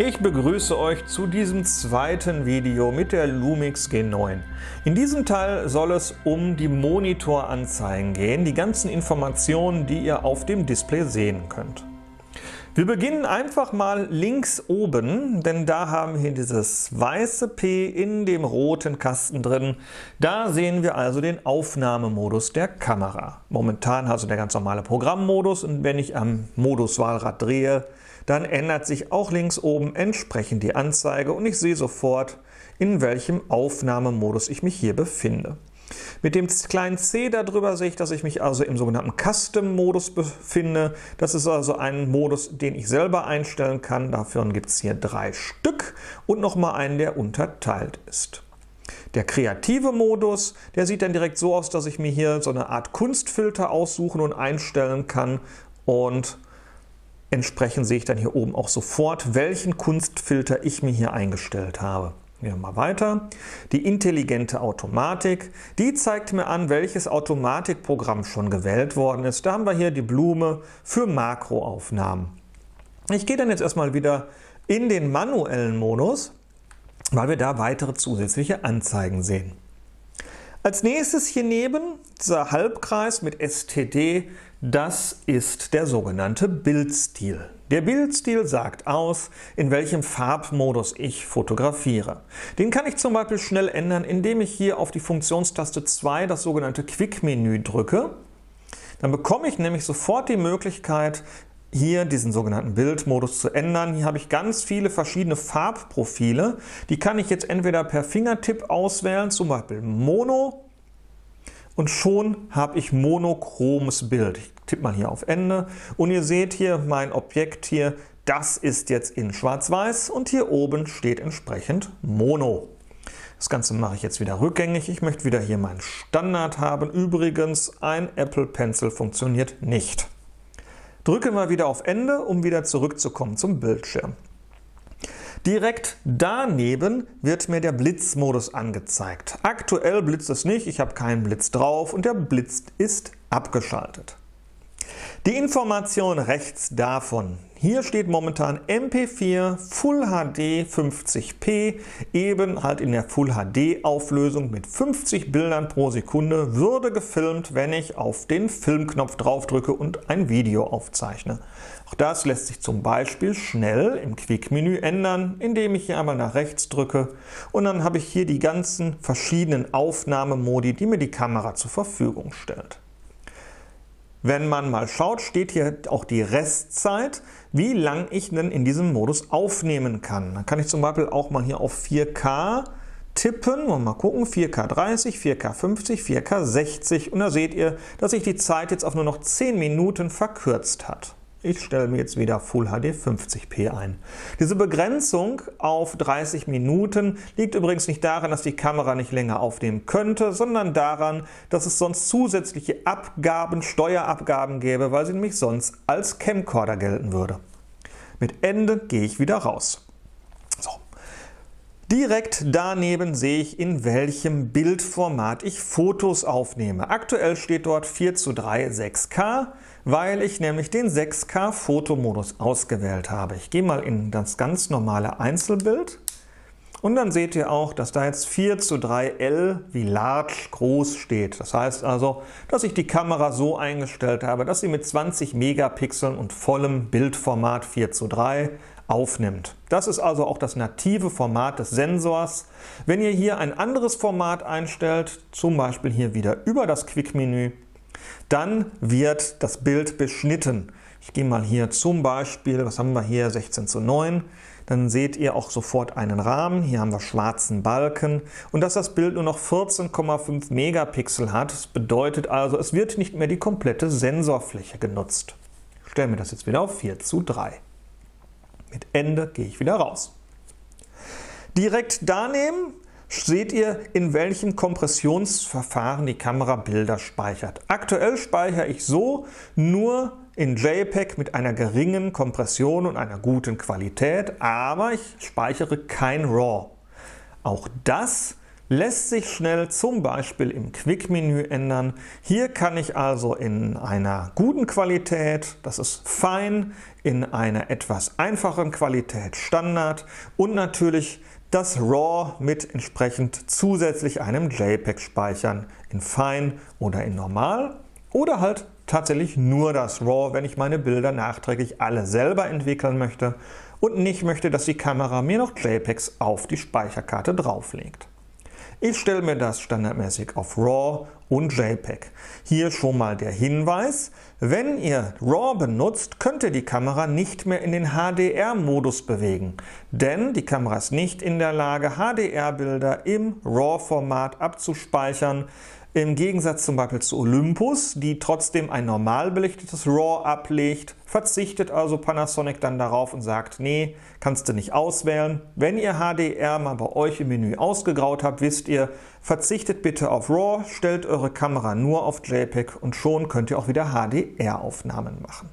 Ich begrüße euch zu diesem zweiten Video mit der Lumix G9. In diesem Teil soll es um die Monitoranzeigen gehen, die ganzen Informationen, die ihr auf dem Display sehen könnt. Wir beginnen einfach mal links oben, denn da haben wir dieses weiße P in dem roten Kasten drin. Da sehen wir also den Aufnahmemodus der Kamera. Momentan also der ganz normale Programmmodus, und wenn ich am Moduswahlrad drehe, dann ändert sich auch links oben entsprechend die Anzeige und ich sehe sofort, in welchem Aufnahmemodus ich mich hier befinde. Mit dem kleinen C darüber sehe ich, dass ich mich also im sogenannten Custom-Modus befinde. Das ist also ein Modus, den ich selber einstellen kann. Dafür gibt es hier 3 Stück und nochmal einen, der unterteilt ist. Der kreative Modus, der sieht dann direkt so aus, dass ich mir hier so eine Art Kunstfilter aussuchen und einstellen kann, und entsprechend sehe ich dann hier oben auch sofort, welchen Kunstfilter ich mir hier eingestellt habe. Gehen wir mal weiter. Die intelligente Automatik, die zeigt mir an, welches Automatikprogramm schon gewählt worden ist. Da haben wir hier die Blume für Makroaufnahmen. Ich gehe dann jetzt erstmal wieder in den manuellen Modus, weil wir da weitere zusätzliche Anzeigen sehen. Als nächstes hier neben dieser Halbkreis mit STD, das ist der sogenannte Bildstil. Der Bildstil sagt aus, in welchem Farbmodus ich fotografiere. Den kann ich zum Beispiel schnell ändern, indem ich hier auf die Funktionstaste 2 das sogenannte Quick-Menü drücke. Dann bekomme ich nämlich sofort die Möglichkeit, hier diesen sogenannten Bildmodus zu ändern. Hier habe ich ganz viele verschiedene Farbprofile. Die kann ich jetzt entweder per Fingertipp auswählen, zum Beispiel Mono, und schon habe ich monochromes Bild. Ich tippe mal hier auf Ende und ihr seht hier mein Objekt hier, das ist jetzt in Schwarz-Weiß und hier oben steht entsprechend Mono. Das Ganze mache ich jetzt wieder rückgängig. Ich möchte wieder hier meinen Standard haben. Übrigens, ein Apple Pencil funktioniert nicht. Drücken wir wieder auf Ende, um wieder zurückzukommen zum Bildschirm. Direkt daneben wird mir der Blitzmodus angezeigt. Aktuell blitzt es nicht, ich habe keinen Blitz drauf und der Blitz ist abgeschaltet. Die Information rechts davon. Hier steht momentan MP4 Full HD 50p, eben halt in der Full HD Auflösung mit 50 Bildern pro Sekunde, würde gefilmt, wenn ich auf den Filmknopf draufdrücke und ein Video aufzeichne. Auch das lässt sich zum Beispiel schnell im Quick-Menü ändern, indem ich hier einmal nach rechts drücke, und dann habe ich hier die ganzen verschiedenen Aufnahmemodi, die mir die Kamera zur Verfügung stellt. Wenn man mal schaut, steht hier auch die Restzeit, wie lang ich denn in diesem Modus aufnehmen kann. Dann kann ich zum Beispiel auch mal hier auf 4K tippen und mal gucken, 4K 30, 4K 50, 4K 60, und da seht ihr, dass sich die Zeit jetzt auf nur noch 10 Minuten verkürzt hat. Ich stelle mir jetzt wieder Full HD 50p ein. Diese Begrenzung auf 30 Minuten liegt übrigens nicht daran, dass die Kamera nicht länger aufnehmen könnte, sondern daran, dass es sonst zusätzliche Abgaben, Steuerabgaben gäbe, weil sie nämlich sonst als Camcorder gelten würde. Mit Ende gehe ich wieder raus. So. Direkt daneben sehe ich, in welchem Bildformat ich Fotos aufnehme. Aktuell steht dort 4:3 6K, weil ich nämlich den 6K Fotomodus ausgewählt habe. Ich gehe mal in das ganz normale Einzelbild und dann seht ihr auch, dass da jetzt 4:3 L wie large groß steht. Das heißt also, dass ich die Kamera so eingestellt habe, dass sie mit 20 Megapixeln und vollem Bildformat 4:3 aufnimmt. Das ist also auch das native Format des Sensors. Wenn ihr hier ein anderes Format einstellt, zum Beispiel hier wieder über das Quick-Menü, dann wird das Bild beschnitten. Ich gehe mal hier zum Beispiel, was haben wir hier, 16:9. Dann seht ihr auch sofort einen Rahmen. Hier haben wir schwarzen Balken. Und dass das Bild nur noch 14,5 Megapixel hat, das bedeutet also, es wird nicht mehr die komplette Sensorfläche genutzt. Ich stelle mir das jetzt wieder auf 4:3. Mit Ende gehe ich wieder raus. Direkt daneben seht ihr, in welchem Kompressionsverfahren die Kamera Bilder speichert. Aktuell speichere ich so nur in JPEG mit einer geringen Kompression und einer guten Qualität, aber ich speichere kein RAW. Auch das lässt sich schnell zum Beispiel im Quick-Menü ändern. Hier kann ich also in einer guten Qualität, das ist Fein, in einer etwas einfacheren Qualität Standard und natürlich das RAW mit entsprechend zusätzlich einem JPEG speichern, in Fein oder in Normal oder halt tatsächlich nur das RAW, wenn ich meine Bilder nachträglich alle selber entwickeln möchte und nicht möchte, dass die Kamera mir noch JPEGs auf die Speicherkarte drauflegt. Ich stelle mir das standardmäßig auf RAW und JPEG. Hier schon mal der Hinweis: Wenn ihr RAW benutzt, könnt ihr die Kamera nicht mehr in den HDR-Modus bewegen, denn die Kamera ist nicht in der Lage, HDR-Bilder im RAW-Format abzuspeichern. Im Gegensatz zum Beispiel zu Olympus, die trotzdem ein normal belichtetes RAW ablegt, verzichtet also Panasonic dann darauf und sagt, nee, kannst du nicht auswählen. Wenn ihr HDR mal bei euch im Menü ausgegraut habt, wisst ihr, verzichtet bitte auf RAW, stellt eure Kamera nur auf JPEG und schon könnt ihr auch wieder HDR-Aufnahmen machen.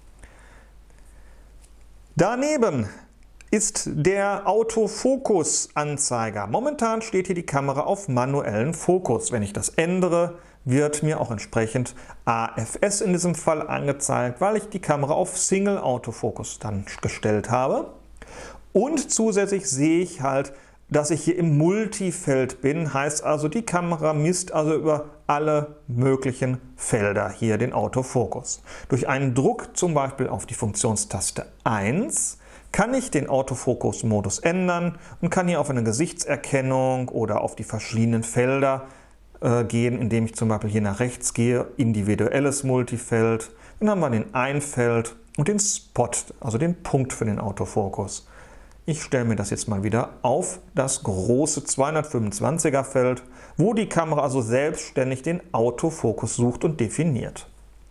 Daneben ist der Autofokus-Anzeiger. Momentan steht hier die Kamera auf manuellen Fokus. Wenn ich das ändere, wird mir auch entsprechend AFS in diesem Fall angezeigt, weil ich die Kamera auf Single Autofokus dann gestellt habe. Und zusätzlich sehe ich halt, dass ich hier im Multifeld bin, heißt also, die Kamera misst also über alle möglichen Felder hier den Autofokus. Durch einen Druck zum Beispiel auf die Funktionstaste 1 kann ich den Autofokus-Modus ändern und kann hier auf eine Gesichtserkennung oder auf die verschiedenen Felder gehen, indem ich zum Beispiel hier nach rechts gehe, individuelles Multifeld. Dann haben wir den Einfeld und den Spot, also den Punkt für den Autofokus. Ich stelle mir das jetzt mal wieder auf das große 225er Feld, wo die Kamera also selbstständig den Autofokus sucht und definiert.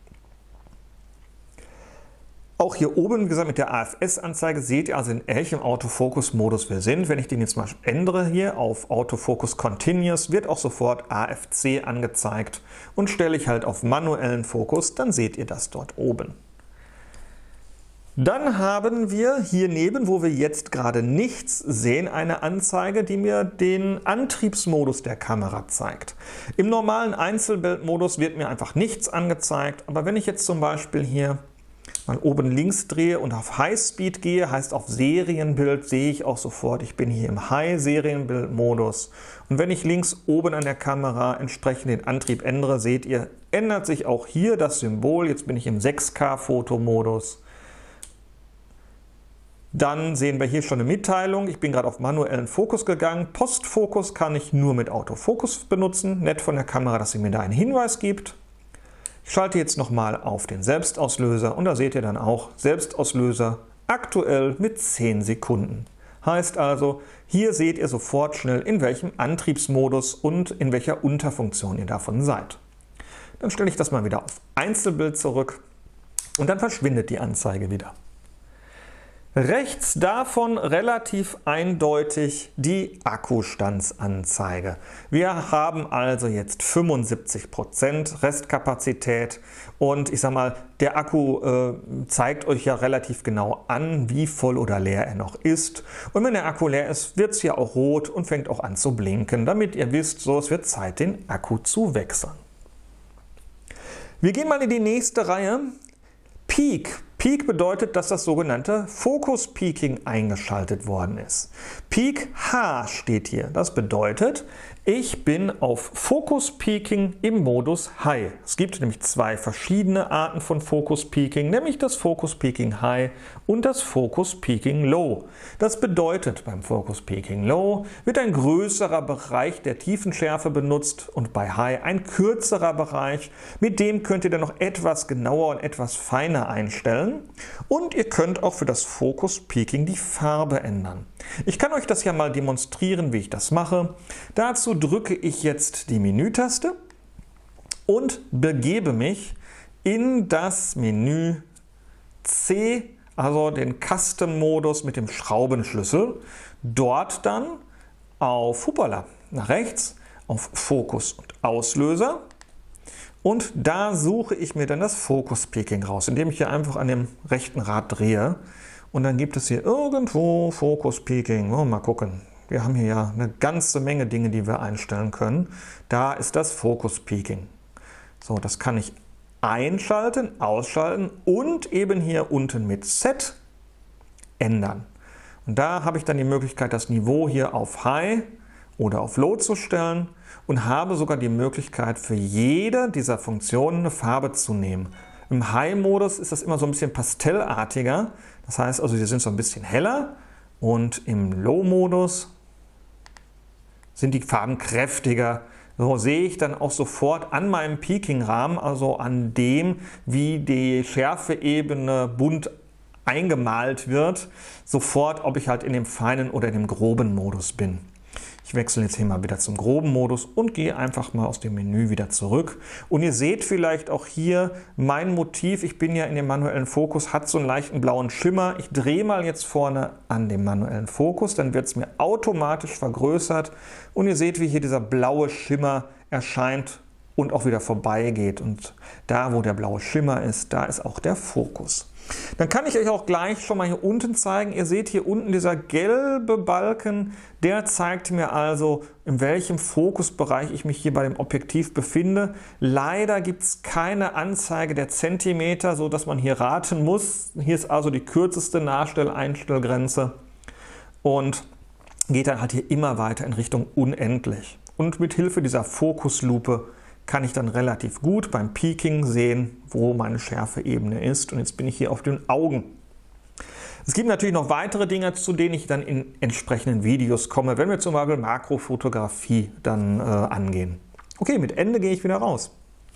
Auch hier oben, wie gesagt, mit der AFS-Anzeige seht ihr also, in welchem Autofokus-Modus wir sind. Wenn ich den jetzt mal ändere hier auf Autofocus Continuous, wird auch sofort AFC angezeigt. Und stelle ich halt auf manuellen Fokus, dann seht ihr das dort oben. Dann haben wir hier neben, wo wir jetzt gerade nichts sehen, eine Anzeige, die mir den Antriebsmodus der Kamera zeigt. Im normalen Einzelbildmodus wird mir einfach nichts angezeigt, aber wenn ich jetzt zum Beispiel hier mal oben links drehe und auf Highspeed gehe, heißt auf Serienbild, sehe ich auch sofort, ich bin hier im High-Serienbild-Modus. Und wenn ich links oben an der Kamera entsprechend den Antrieb ändere, seht ihr, ändert sich auch hier das Symbol. Jetzt bin ich im 6K-Fotomodus. Dann sehen wir hier schon eine Mitteilung. Ich bin gerade auf manuellen Fokus gegangen. Postfokus kann ich nur mit Autofokus benutzen. Nett von der Kamera, dass sie mir da einen Hinweis gibt. Ich schalte jetzt nochmal auf den Selbstauslöser und da seht ihr dann auch Selbstauslöser aktuell mit 10 Sekunden. Heißt also, hier seht ihr sofort schnell, in welchem Antriebsmodus und in welcher Unterfunktion ihr davon seid. Dann stelle ich das mal wieder auf Einzelbild zurück und dann verschwindet die Anzeige wieder. Rechts davon relativ eindeutig die Akkustandsanzeige. Wir haben also jetzt 75% Restkapazität und ich sag mal, der Akku zeigt euch ja relativ genau an, wie voll oder leer er noch ist. Und wenn der Akku leer ist, wird es ja auch rot und fängt auch an zu blinken, damit ihr wisst, so, es wird Zeit, den Akku zu wechseln. Wir gehen mal in die nächste Reihe. Peak. Peak bedeutet, dass das sogenannte Focus Peaking eingeschaltet worden ist. Peak H steht hier. Das bedeutet, ich bin auf Focus Peaking im Modus High. Es gibt nämlich zwei verschiedene Arten von Focus Peaking, nämlich das Focus Peaking High und das Focus Peaking Low. Das bedeutet, beim Focus Peaking Low wird ein größerer Bereich der Tiefenschärfe benutzt und bei High ein kürzerer Bereich. Mit dem könnt ihr dann noch etwas genauer und etwas feiner einstellen. Und ihr könnt auch für das Focus Peaking die Farbe ändern. Ich kann euch das ja mal demonstrieren, wie ich das mache. Dazu drücke ich jetzt die Menütaste und begebe mich in das Menü C, also den Custom-Modus mit dem Schraubenschlüssel. Dort dann auf Hoppala, nach rechts, auf Fokus und Auslöser. Und da suche ich mir dann das Focus Peaking raus, indem ich hier einfach an dem rechten Rad drehe. Und dann gibt es hier irgendwo Focus Peaking. Oh, mal gucken. wir haben hier ja eine ganze Menge Dinge, die wir einstellen können. Da ist das Focus Peaking. So, das kann ich einschalten, ausschalten und eben hier unten mit Set ändern. Und da habe ich dann die Möglichkeit, das Niveau hier auf High oder auf Low zu stellen und habe sogar die Möglichkeit, für jede dieser Funktionen eine Farbe zu nehmen. Im High-Modus ist das immer so ein bisschen pastellartiger. Das heißt also, sie sind so ein bisschen heller und im Low-Modus sind die Farben kräftiger. So sehe ich dann auch sofort an meinem Peaking-Rahmen, also an dem, wie die Schärfeebene bunt eingemalt wird, sofort, ob ich halt in dem feinen oder in dem groben Modus bin. Ich wechsle jetzt hier mal wieder zum groben Modus und gehe einfach mal aus dem Menü wieder zurück. Und ihr seht vielleicht auch hier mein Motiv, ich bin ja in dem manuellen Fokus, hat so einen leichten blauen Schimmer. Ich drehe mal jetzt vorne an dem manuellen Fokus, dann wird es mir automatisch vergrößert und ihr seht, wie hier dieser blaue Schimmer erscheint und auch wieder vorbeigeht. Und da, wo der blaue Schimmer ist, da ist auch der Fokus. Dann kann ich euch auch gleich schon mal hier unten zeigen. Ihr seht hier unten dieser gelbe Balken, der zeigt mir also, in welchem Fokusbereich ich mich hier bei dem Objektiv befinde. Leider gibt es keine Anzeige der Zentimeter, so dass man hier raten muss. Hier ist also die kürzeste Nachstell-Einstellgrenze und geht dann halt hier immer weiter in Richtung unendlich. Und mit Hilfe dieser Fokuslupe kann ich dann relativ gut beim Peaking sehen, wo meine Schärfeebene ist. Und jetzt bin ich hier auf den Augen. Es gibt natürlich noch weitere Dinge, zu denen ich dann in entsprechenden Videos komme, wenn wir zum Beispiel Makrofotografie dann angehen. Okay, mit Ende gehe ich wieder raus.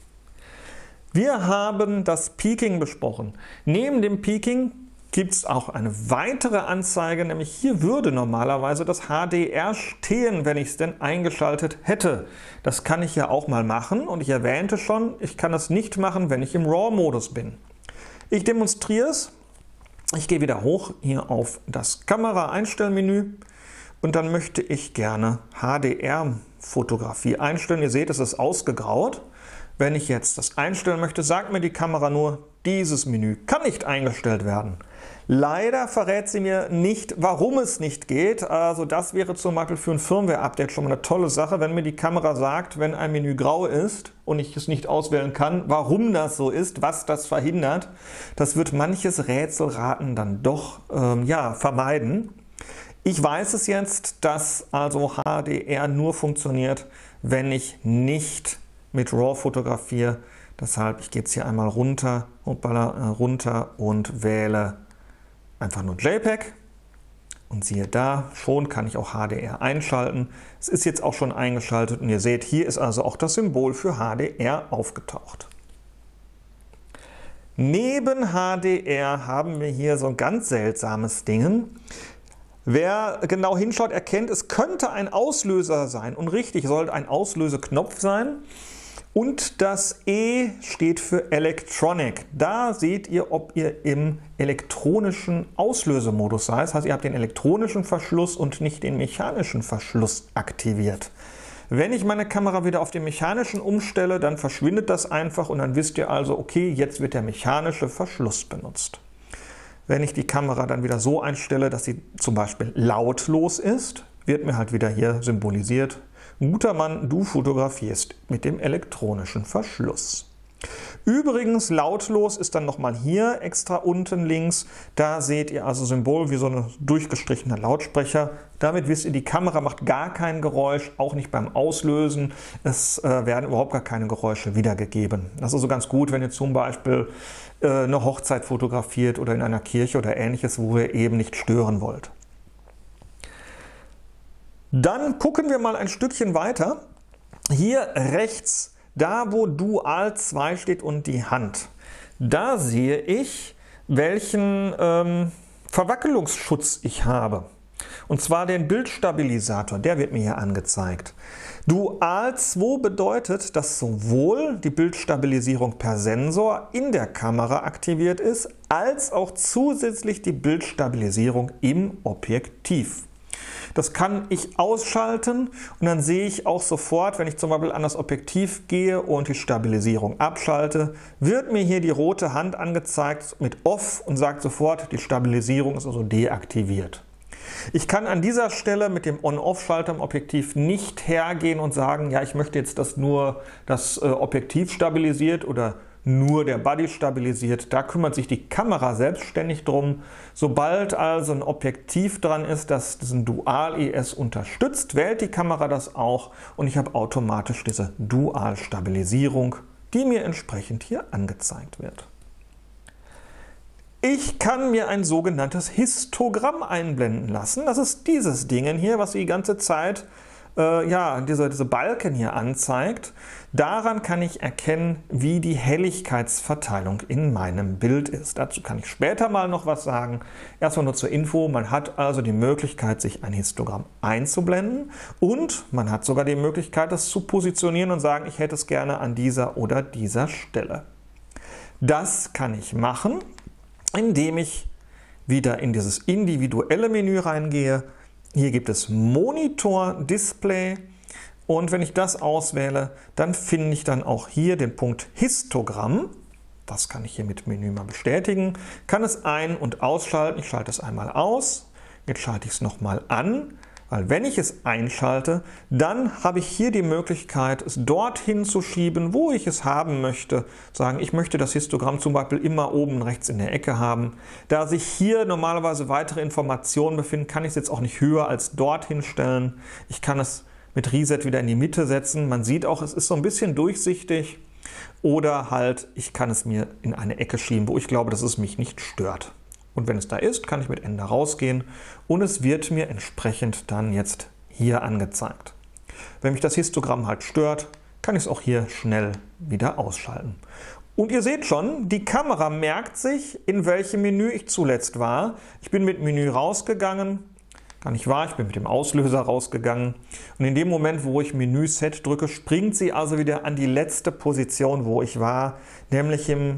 Wir haben das Peaking besprochen. Neben dem Peaking gibt es auch eine weitere Anzeige, nämlich hier würde normalerweise das HDR stehen, wenn ich es denn eingeschaltet hätte. Das kann ich ja auch mal machen und ich erwähnte schon, ich kann das nicht machen, wenn ich im RAW-Modus bin. Ich demonstriere es. Ich gehe wieder hoch hier auf das Kamera-Einstellmenü und dann möchte ich gerne HDR-Fotografie einstellen. Ihr seht, es ist ausgegraut. Wenn ich jetzt das einstellen möchte, sagt mir die Kamera nur, dieses Menü kann nicht eingestellt werden. Leider verrät sie mir nicht, warum es nicht geht. Also das wäre zum Beispiel für ein Firmware-Update schon mal eine tolle Sache, wenn mir die Kamera sagt, wenn ein Menü grau ist und ich es nicht auswählen kann, warum das so ist, was das verhindert. Das wird manches Rätselraten dann doch vermeiden. Ich weiß es jetzt, dass also HDR nur funktioniert, wenn ich nicht mit RAW fotografiere. Deshalb, ich gehe jetzt hier einmal runter und wähle einfach nur JPEG und siehe da, schon kann ich auch HDR einschalten. Es ist jetzt auch schon eingeschaltet und ihr seht, hier ist also auch das Symbol für HDR aufgetaucht. Neben HDR haben wir hier so ein ganz seltsames Ding. Wer genau hinschaut, erkennt, es könnte ein Auslöser sein. Und richtig, sollte ein Auslöseknopf sein. Und das E steht für Electronic. Da seht ihr, ob ihr im elektronischen Auslösemodus seid. Das heißt, ihr habt den elektronischen Verschluss und nicht den mechanischen Verschluss aktiviert. Wenn ich meine Kamera wieder auf den mechanischen umstelle, dann verschwindet das einfach und dann wisst ihr also, okay, jetzt wird der mechanische Verschluss benutzt. Wenn ich die Kamera dann wieder so einstelle, dass sie zum Beispiel lautlos ist, wird mir halt wieder hier symbolisiert, guter Mann, du fotografierst mit dem elektronischen Verschluss. Übrigens, lautlos ist dann nochmal hier extra unten links. Da seht ihr also Symbol wie so ein durchgestrichener Lautsprecher. Damit wisst ihr, die Kamera macht gar kein Geräusch, auch nicht beim Auslösen. Es werden überhaupt gar keine Geräusche wiedergegeben. Das ist also ganz gut, wenn ihr zum Beispiel eine Hochzeit fotografiert oder in einer Kirche oder ähnliches, wo ihr eben nicht stören wollt. Dann gucken wir mal ein Stückchen weiter. Hier rechts, da wo Dual 2 steht und die Hand, da sehe ich, welchen Verwackelungsschutz ich habe. Und zwar den Bildstabilisator, der wird mir hier angezeigt. Dual 2 bedeutet, dass sowohl die Bildstabilisierung per Sensor in der Kamera aktiviert ist, als auch zusätzlich die Bildstabilisierung im Objektiv. Das kann ich ausschalten und dann sehe ich auch sofort, wenn ich zum Beispiel an das Objektiv gehe und die Stabilisierung abschalte, wird mir hier die rote Hand angezeigt mit Off und sagt sofort, die Stabilisierung ist also deaktiviert. Ich kann an dieser Stelle mit dem On-Off-Schalter im Objektiv nicht hergehen und sagen, ja, ich möchte jetzt, dass nur das Objektiv stabilisiert oder nur der Body stabilisiert. Da kümmert sich die Kamera selbstständig drum. Sobald also ein Objektiv dran ist, das diesen Dual-IS unterstützt, wählt die Kamera das auch und ich habe automatisch diese Dual-Stabilisierung, die mir entsprechend hier angezeigt wird. Ich kann mir ein sogenanntes Histogramm einblenden lassen. Das ist dieses Ding hier, was die ganze Zeit diese Balken hier anzeigt. Daran kann ich erkennen, wie die Helligkeitsverteilung in meinem Bild ist. Dazu kann ich später mal noch was sagen. Erstmal nur zur Info, man hat also die Möglichkeit, sich ein Histogramm einzublenden und man hat sogar die Möglichkeit, das zu positionieren und sagen, ich hätte es gerne an dieser oder dieser Stelle. Das kann ich machen, indem ich wieder in dieses individuelle Menü reingehe. Hier gibt es Monitor, Display und wenn ich das auswähle, dann finde ich dann auch hier den Punkt Histogramm. Das kann ich hier mit Menü mal bestätigen. Kann es ein- und ausschalten. Ich schalte es einmal aus. Jetzt schalte ich es nochmal an. Weil wenn ich es einschalte, dann habe ich hier die Möglichkeit, es dorthin zu schieben, wo ich es haben möchte. Sagen, ich möchte das Histogramm zum Beispiel immer oben rechts in der Ecke haben. Da sich hier normalerweise weitere Informationen befinden, kann ich es jetzt auch nicht höher als dorthin stellen. Ich kann es mit Reset wieder in die Mitte setzen. Man sieht auch, es ist so ein bisschen durchsichtig. Oder halt, ich kann es mir in eine Ecke schieben, wo ich glaube, dass es mich nicht stört. Und wenn es da ist, kann ich mit Ende rausgehen und es wird mir entsprechend dann jetzt hier angezeigt. Wenn mich das Histogramm halt stört, kann ich es auch hier schnell wieder ausschalten. Und ihr seht schon, die Kamera merkt sich, in welchem Menü ich zuletzt war. Ich bin mit Menü rausgegangen, gar nicht wahr, ich bin mit dem Auslöser rausgegangen. Und in dem Moment, wo ich Menü Set drücke, springt sie also wieder an die letzte Position, wo ich war, nämlich im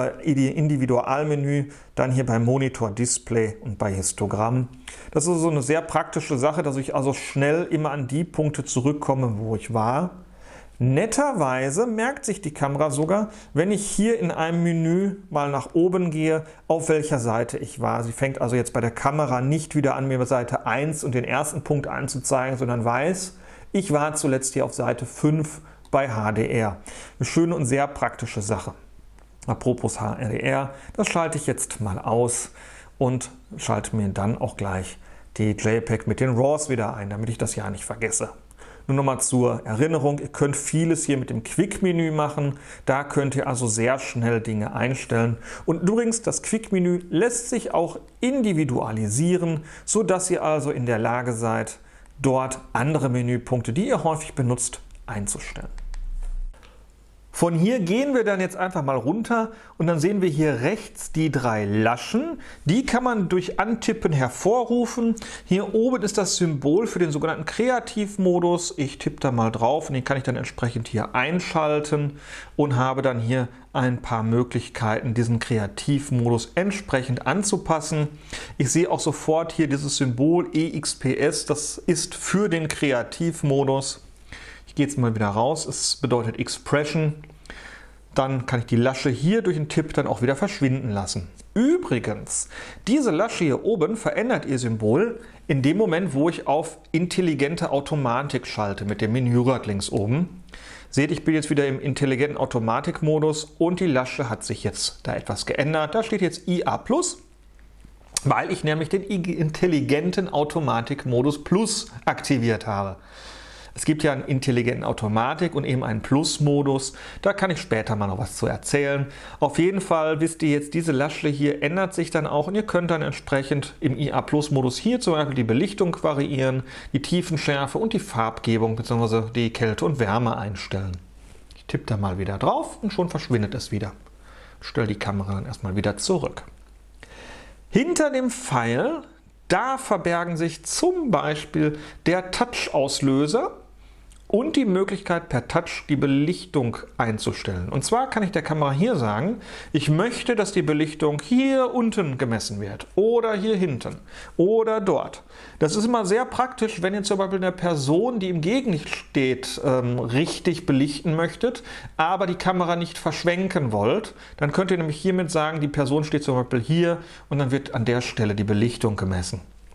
Individualmenü, dann hier bei Monitor, Display und bei Histogramm. Das ist so eine sehr praktische Sache, dass ich also schnell immer an die Punkte zurückkomme, wo ich war. Netterweise merkt sich die Kamera sogar, wenn ich hier in einem Menü mal nach oben gehe, auf welcher Seite ich war. Sie fängt also jetzt bei der Kamera nicht wieder an, mir Seite 1 und den ersten Punkt anzuzeigen, sondern weiß, ich war zuletzt hier auf Seite 5 bei HDR. Eine schöne und sehr praktische Sache. Apropos HDR, das schalte ich jetzt mal aus und schalte mir dann auch gleich die JPEG mit den RAWs wieder ein, damit ich das ja nicht vergesse. Nur nochmal zur Erinnerung, ihr könnt vieles hier mit dem Quick-Menü machen. Da könnt ihr also sehr schnell Dinge einstellen. Und übrigens, das Quick-Menü lässt sich auch individualisieren, sodass ihr also in der Lage seid, dort andere Menüpunkte, die ihr häufig benutzt, einzustellen. Von hier gehen wir dann jetzt einfach mal runter und dann sehen wir hier rechts die 3 Laschen. Die kann man durch Antippen hervorrufen. Hier oben ist das Symbol für den sogenannten Kreativmodus. Ich tippe da mal drauf und den kann ich dann entsprechend hier einschalten und habe dann hier ein paar Möglichkeiten, diesen Kreativmodus entsprechend anzupassen. Ich sehe auch sofort hier dieses Symbol EXPS, das ist für den Kreativmodus. Ich gehe jetzt mal wieder raus, es bedeutet Expression. Dann kann ich die Lasche hier durch den Tipp dann auch wieder verschwinden lassen. Übrigens, diese Lasche hier oben verändert ihr Symbol in dem Moment, wo ich auf intelligente Automatik schalte mit dem Menürad links oben. Seht, ich bin jetzt wieder im intelligenten Automatikmodus und die Lasche hat sich jetzt da etwas geändert. Da steht jetzt IA+, weil ich nämlich den intelligenten Automatikmodus Plus aktiviert habe. Es gibt ja einen intelligenten Automatik und eben einen Plus-Modus. Da kann ich später mal noch was zu erzählen. Auf jeden Fall wisst ihr jetzt, diese Lasche hier ändert sich dann auch und ihr könnt dann entsprechend im IA+-Modus hier zum Beispiel die Belichtung variieren, die Tiefenschärfe und die Farbgebung bzw. die Kälte und Wärme einstellen. Ich tippe da mal wieder drauf und schon verschwindet es wieder. Ich stelle die Kamera dann erstmal wieder zurück. Hinter dem Pfeil, da verbergen sich zum Beispiel der Touch-Auslöser und die Möglichkeit, per Touch die Belichtung einzustellen. Und zwar kann ich der Kamera hier sagen, ich möchte, dass die Belichtung hier unten gemessen wird oder hier hinten oder dort. Das ist immer sehr praktisch, wenn ihr zum Beispiel eine Person, die im Gegenlicht steht, richtig belichten möchtet, aber die Kamera nicht verschwenken wollt. Dann könnt ihr nämlich hiermit sagen, die Person steht zum Beispiel hier und dann wird an der Stelle die Belichtung gemessen.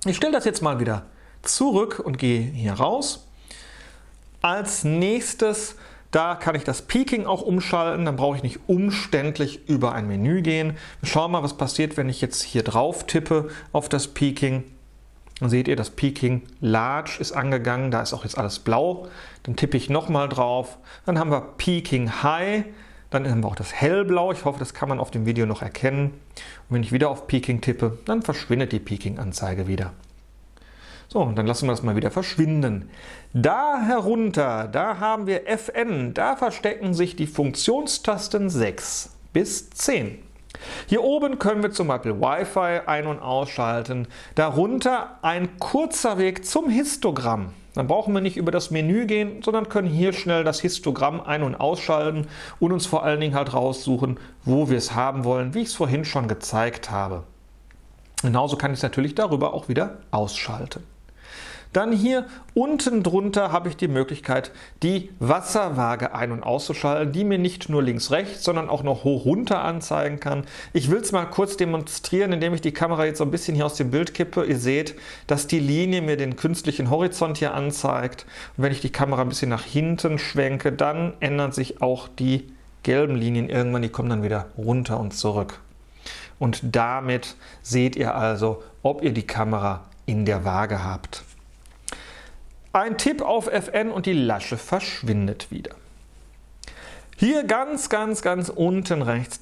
Ich stelle das jetzt mal wieder zurück und gehe hier raus. Als nächstes, da kann ich das Peaking auch umschalten, dann brauche ich nicht umständlich über ein Menü gehen. Wir schauen mal, was passiert, wenn ich jetzt hier drauf tippe auf das Peaking. Dann seht ihr, das Peaking Large ist angegangen, da ist auch jetzt alles blau. Dann tippe ich nochmal drauf, dann haben wir Peaking High, dann haben wir auch das Hellblau. Ich hoffe, das kann man auf dem Video noch erkennen. Und wenn ich wieder auf Peaking tippe, dann verschwindet die Peaking-Anzeige wieder. So, und dann lassen wir das mal wieder verschwinden. Da herunter, da haben wir FN, da verstecken sich die Funktionstasten 6 bis 10. Hier oben können wir zum Beispiel Wi-Fi ein- und ausschalten. Darunter ein kurzer Weg zum Histogramm. Dann brauchen wir nicht über das Menü gehen, sondern können hier schnell das Histogramm ein- und ausschalten und uns vor allen Dingen halt raussuchen, wo wir es haben wollen, wie ich es vorhin schon gezeigt habe. Genauso kann ich es natürlich darüber auch wieder ausschalten. Dann hier unten drunter habe ich die Möglichkeit, die Wasserwaage ein- und auszuschalten, die mir nicht nur links-rechts, sondern auch noch hoch-runter anzeigen kann. Ich will es mal kurz demonstrieren, indem ich die Kamera jetzt so ein bisschen hier aus dem Bild kippe. Ihr seht, dass die Linie mir den künstlichen Horizont hier anzeigt. Und wenn ich die Kamera ein bisschen nach hinten schwenke, dann ändern sich auch die gelben Linien irgendwann, die kommen dann wieder runter und zurück. Und damit seht ihr also, ob ihr die Kamera in der Waage habt. Ein Tipp auf FN und die Lasche verschwindet wieder. Hier ganz unten rechts,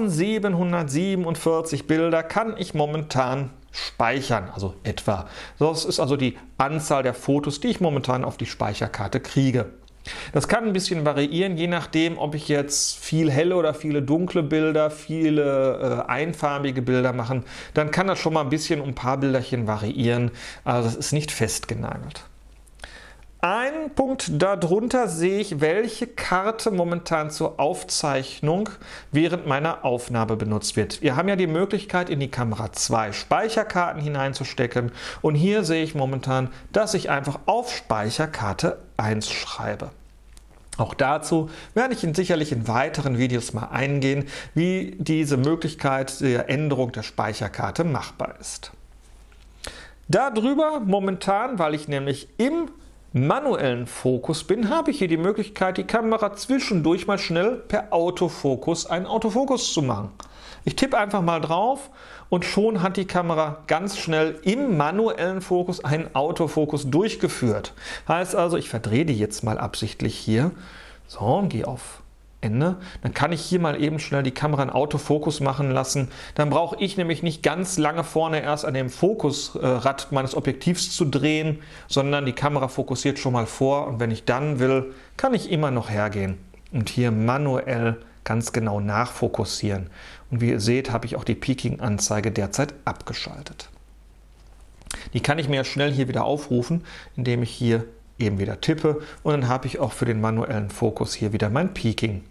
1747 Bilder kann ich momentan speichern, also etwa. Das ist also die Anzahl der Fotos, die ich momentan auf die Speicherkarte kriege. Das kann ein bisschen variieren, je nachdem, ob ich jetzt viel helle oder viele dunkle Bilder, viele einfarbige Bilder mache. Dann kann das schon mal ein bisschen um ein paar Bilderchen variieren, also das ist nicht festgenagelt. Ein Punkt darunter sehe ich, welche Karte momentan zur Aufzeichnung während meiner Aufnahme benutzt wird. Wir haben ja die Möglichkeit, in die Kamera 2 Speicherkarten hineinzustecken und hier sehe ich momentan, dass ich einfach auf Speicherkarte 1 schreibe. Auch dazu werde ich sicherlich in weiteren Videos mal eingehen, wie diese Möglichkeit der Änderung der Speicherkarte machbar ist. Darüber momentan, weil ich nämlich im manuellen Fokus bin, habe ich hier die Möglichkeit, die Kamera zwischendurch mal schnell per Autofokus einen Autofokus zu machen. Ich tippe einfach mal drauf und schon hat die Kamera ganz schnell im manuellen Fokus einen Autofokus durchgeführt. Heißt also, ich verdrehe die jetzt mal absichtlich hier. So, und gehe auf Ende. Dann kann ich hier mal eben schnell die Kamera in Autofokus machen lassen. Dann brauche ich nämlich nicht ganz lange vorne erst an dem Fokusrad meines Objektivs zu drehen, sondern die Kamera fokussiert schon mal vor und wenn ich dann will, kann ich immer noch hergehen und hier manuell ganz genau nachfokussieren. Und wie ihr seht, habe ich auch die Peaking-Anzeige derzeit abgeschaltet. Die kann ich mir ja schnell hier wieder aufrufen, indem ich hier eben wieder tippe und dann habe ich auch für den manuellen Fokus hier wieder mein Peaking.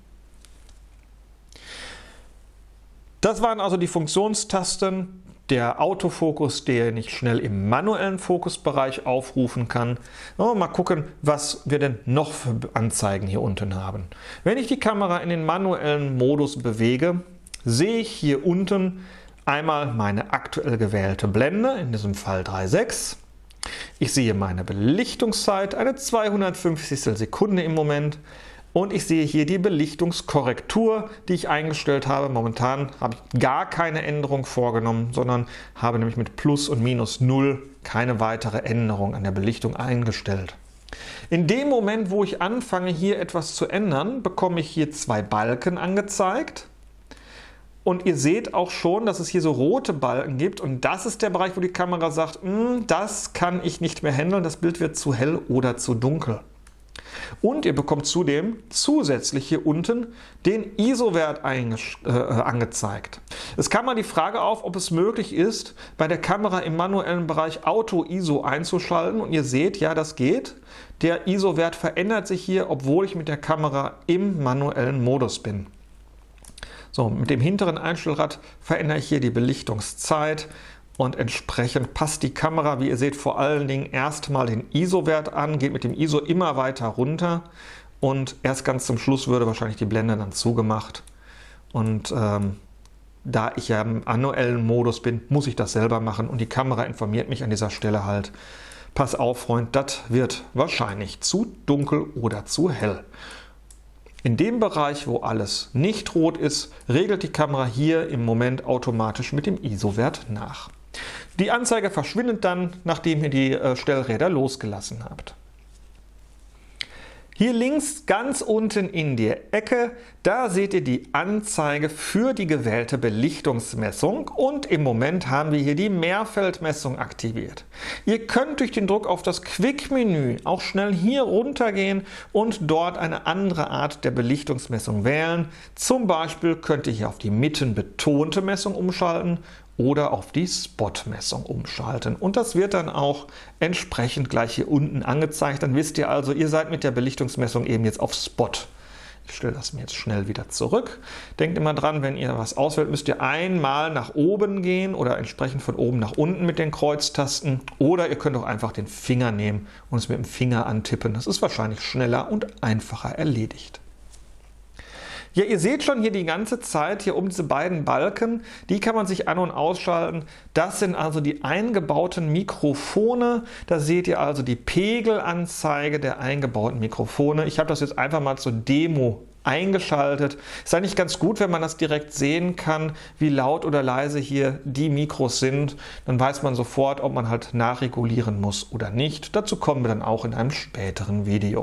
Das waren also die Funktionstasten, der Autofokus, den ich schnell im manuellen Fokusbereich aufrufen kann. Mal gucken, was wir denn noch für Anzeigen hier unten haben. Wenn ich die Kamera in den manuellen Modus bewege, sehe ich hier unten einmal meine aktuell gewählte Blende, in diesem Fall 3,6. Ich sehe meine Belichtungszeit, eine 250 Sekunde im Moment. Und ich sehe hier die Belichtungskorrektur, die ich eingestellt habe. Momentan habe ich gar keine Änderung vorgenommen, sondern habe nämlich mit Plus und Minus 0 keine weitere Änderung an der Belichtung eingestellt. In dem Moment, wo ich anfange, hier etwas zu ändern, bekomme ich hier zwei Balken angezeigt. Und ihr seht auch schon, dass es hier so rote Balken gibt. Und das ist der Bereich, wo die Kamera sagt, das kann ich nicht mehr handeln, das Bild wird zu hell oder zu dunkel. Und ihr bekommt zudem zusätzlich hier unten den ISO-Wert angezeigt. Es kam mal die Frage auf, ob es möglich ist, bei der Kamera im manuellen Bereich Auto-ISO einzuschalten. Und ihr seht, ja, das geht. Der ISO-Wert verändert sich hier, obwohl ich mit der Kamera im manuellen Modus bin. So, mit dem hinteren Einstellrad verändere ich hier die Belichtungszeit. Und entsprechend passt die Kamera, wie ihr seht, vor allen Dingen erstmal den ISO-Wert an, geht mit dem ISO immer weiter runter und erst ganz zum Schluss würde wahrscheinlich die Blende dann zugemacht. Und da ich ja im manuellen Modus bin, muss ich das selber machen und die Kamera informiert mich an dieser Stelle halt, pass auf Freund, das wird wahrscheinlich zu dunkel oder zu hell. In dem Bereich, wo alles nicht rot ist, regelt die Kamera hier im Moment automatisch mit dem ISO-Wert nach. Die Anzeige verschwindet dann, nachdem ihr die Stellräder losgelassen habt. Hier links ganz unten in der Ecke, da seht ihr die Anzeige für die gewählte Belichtungsmessung und im Moment haben wir hier die Mehrfeldmessung aktiviert. Ihr könnt durch den Druck auf das Quick-Menü auch schnell hier runtergehen und dort eine andere Art der Belichtungsmessung wählen. Zum Beispiel könnt ihr hier auf die mittenbetonte Messung umschalten oder auf die Spot-Messung umschalten. Und das wird dann auch entsprechend gleich hier unten angezeigt. Dann wisst ihr also, ihr seid mit der Belichtungsmessung eben jetzt auf Spot. Ich stelle das mir jetzt schnell wieder zurück. Denkt immer dran, wenn ihr was auswählt, müsst ihr einmal nach oben gehen oder entsprechend von oben nach unten mit den Kreuztasten. Oder ihr könnt auch einfach den Finger nehmen und es mit dem Finger antippen. Das ist wahrscheinlich schneller und einfacher erledigt. Ja, ihr seht schon hier die ganze Zeit hier um diese beiden Balken, die kann man sich an- und ausschalten. Das sind also die eingebauten Mikrofone. Da seht ihr also die Pegelanzeige der eingebauten Mikrofone. Ich habe das jetzt einfach mal zur Demo eingeschaltet. Ist eigentlich ganz gut, wenn man das direkt sehen kann, wie laut oder leise hier die Mikros sind. Dann weiß man sofort, ob man halt nachregulieren muss oder nicht. Dazu kommen wir dann auch in einem späteren Video.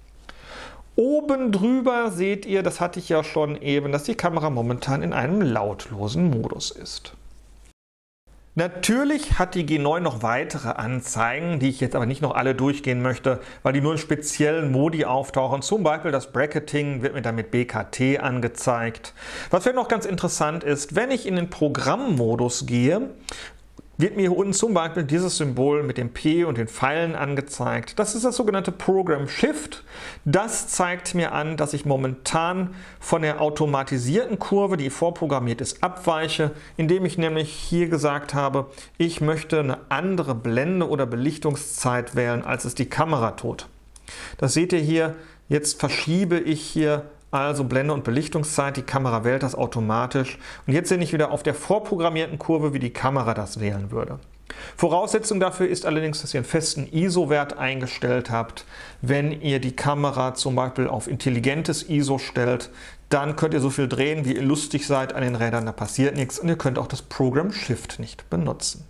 Oben drüber seht ihr, das hatte ich ja schon eben, dass die Kamera momentan in einem lautlosen Modus ist. Natürlich hat die G9 noch weitere Anzeigen, die ich jetzt aber nicht noch alle durchgehen möchte, weil die nur in speziellen Modi auftauchen. Zum Beispiel das Bracketing wird mir dann mit BKT angezeigt. Was vielleicht noch ganz interessant ist, wenn ich in den Programmmodus gehe, wird mir hier unten zum Beispiel dieses Symbol mit dem P und den Pfeilen angezeigt. Das ist das sogenannte Program Shift. Das zeigt mir an, dass ich momentan von der automatisierten Kurve, die vorprogrammiert ist, abweiche, indem ich nämlich hier gesagt habe, ich möchte eine andere Blende oder Belichtungszeit wählen, als es die Kamera tut. Das seht ihr hier, jetzt verschiebe ich hier also Blende und Belichtungszeit, die Kamera wählt das automatisch. Und jetzt bin ich wieder auf der vorprogrammierten Kurve, wie die Kamera das wählen würde. Voraussetzung dafür ist allerdings, dass ihr einen festen ISO-Wert eingestellt habt. Wenn ihr die Kamera zum Beispiel auf intelligentes ISO stellt, dann könnt ihr so viel drehen, wie ihr lustig seid an den Rädern, da passiert nichts und ihr könnt auch das Program Shift nicht benutzen.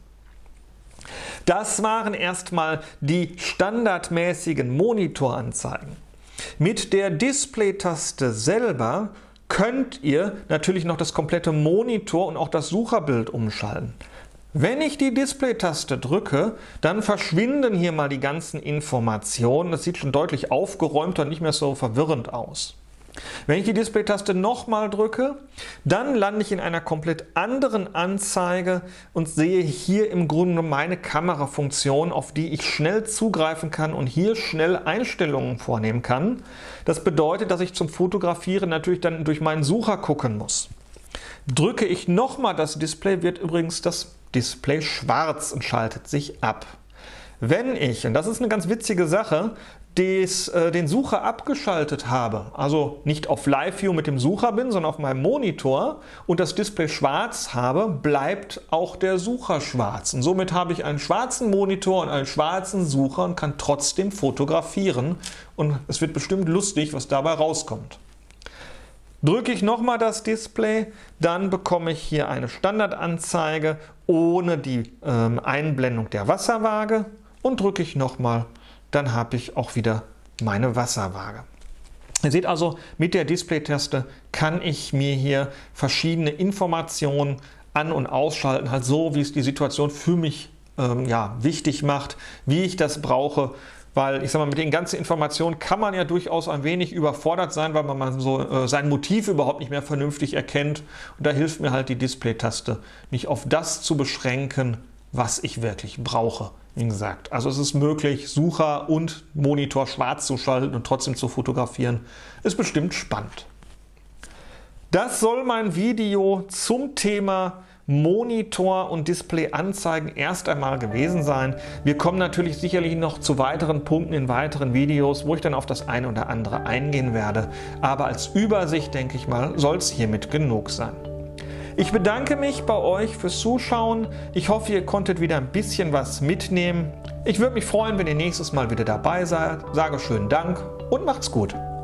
Das waren erstmal die standardmäßigen Monitoranzeigen. Mit der Display-Taste selber könnt ihr natürlich noch das komplette Monitor und auch das Sucherbild umschalten. Wenn ich die Display-Taste drücke, dann verschwinden hier mal die ganzen Informationen. Das sieht schon deutlich aufgeräumter und nicht mehr so verwirrend aus. Wenn ich die Display-Taste nochmal drücke, dann lande ich in einer komplett anderen Anzeige und sehe hier im Grunde meine Kamerafunktion, auf die ich schnell zugreifen kann und hier schnell Einstellungen vornehmen kann. Das bedeutet, dass ich zum Fotografieren natürlich dann durch meinen Sucher gucken muss. Drücke ich nochmal das Display, wird übrigens das Display schwarz und schaltet sich ab. Wenn ich, und das ist eine ganz witzige Sache, den Sucher abgeschaltet habe, also nicht auf Live-View mit dem Sucher bin, sondern auf meinem Monitor und das Display schwarz habe, bleibt auch der Sucher schwarz. Und somit habe ich einen schwarzen Monitor und einen schwarzen Sucher und kann trotzdem fotografieren. Und es wird bestimmt lustig, was dabei rauskommt. Drücke ich nochmal das Display, dann bekomme ich hier eine Standardanzeige ohne die Einblendung der Wasserwaage und drücke ich nochmal, dann habe ich auch wieder meine Wasserwaage. Ihr seht also, mit der Display-Taste kann ich mir hier verschiedene Informationen an- und ausschalten, halt so, wie es die Situation für mich wichtig macht, wie ich das brauche. Weil, ich sag mal, mit den ganzen Informationen kann man ja durchaus ein wenig überfordert sein, weil man so sein Motiv überhaupt nicht mehr vernünftig erkennt. Und da hilft mir halt die Display-Taste, mich auf das zu beschränken, was ich wirklich brauche. Wie gesagt, also es ist möglich, Sucher und Monitor schwarz zu schalten und trotzdem zu fotografieren. Ist bestimmt spannend. Das soll mein Video zum Thema Monitor und Display-Anzeigen erst einmal gewesen sein. Wir kommen natürlich sicherlich noch zu weiteren Punkten in weiteren Videos, wo ich dann auf das eine oder andere eingehen werde. Aber als Übersicht, denke ich mal, soll es hiermit genug sein. Ich bedanke mich bei euch fürs Zuschauen. Ich hoffe, ihr konntet wieder ein bisschen was mitnehmen. Ich würde mich freuen, wenn ihr nächstes Mal wieder dabei seid. Sage schönen Dank und macht's gut.